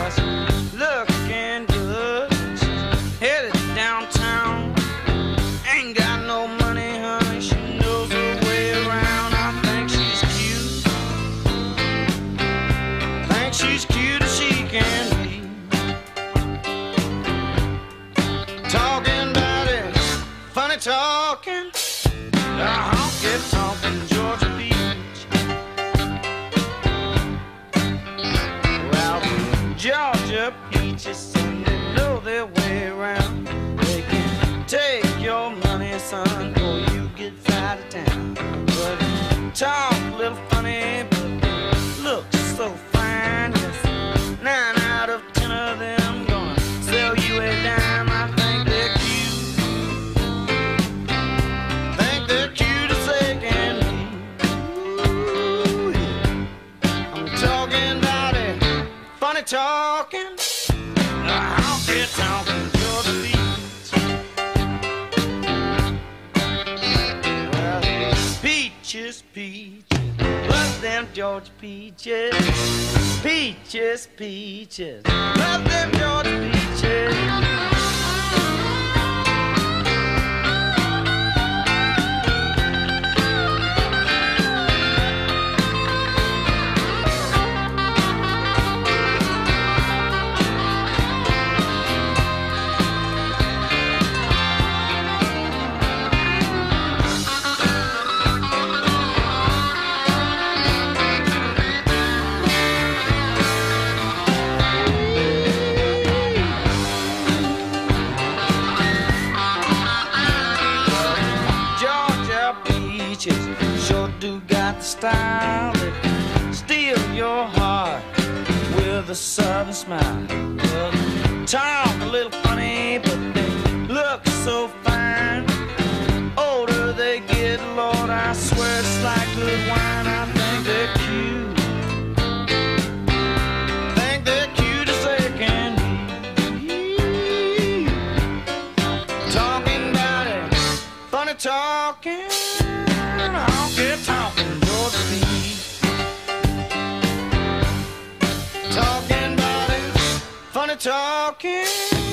just looking good. She's headed downtown. Ain't got no money, honey. She knows her way around. I think she's cute. Think she's cute as she can be. Talking about it, funny talking. Honky talking Georgia Beach. Well, Georgia peaches seem to know their way around. They can take your money, son, or you get out of town. But talk a little funny, but they look so fine. Yes, 9 out of 10 of them gonna sell you a dime. I think they're cute. Think they're cute as they can be. Ooh, yeah. I'm talking about it, funny talking. Honky talking Georgia Beach. Well, peaches, peaches, love them Georgia peaches. Peaches, peaches, love them Georgia peaches. Sure do got the style that steal your heart with a southern smile. Well, talk a little funny, but they look so fine. Older they get, Lord, I swear it's like good wine. I think they're cute. Think they're cute as they can be. Talking about it, funny talking. Honky talking Georgia Beach. Talking about it, funny talking.